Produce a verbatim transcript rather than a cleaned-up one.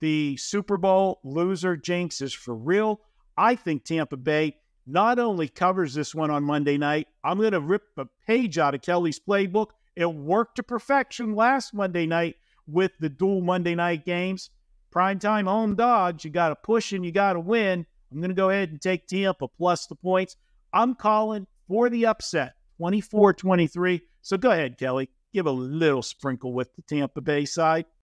the Super Bowl loser jinx is for real. I think Tampa Bay not only covers this one on Monday night, I'm going to rip a page out of Kelly's playbook. It worked to perfection last Monday night with the dual Monday night games. Primetime home dogs, you got to push and you got to win. I'm going to go ahead and take Tampa plus the points. I'm calling for the upset, twenty-four twenty-three. So go ahead, Kelly. Give a little sprinkle with the Tampa Bay side.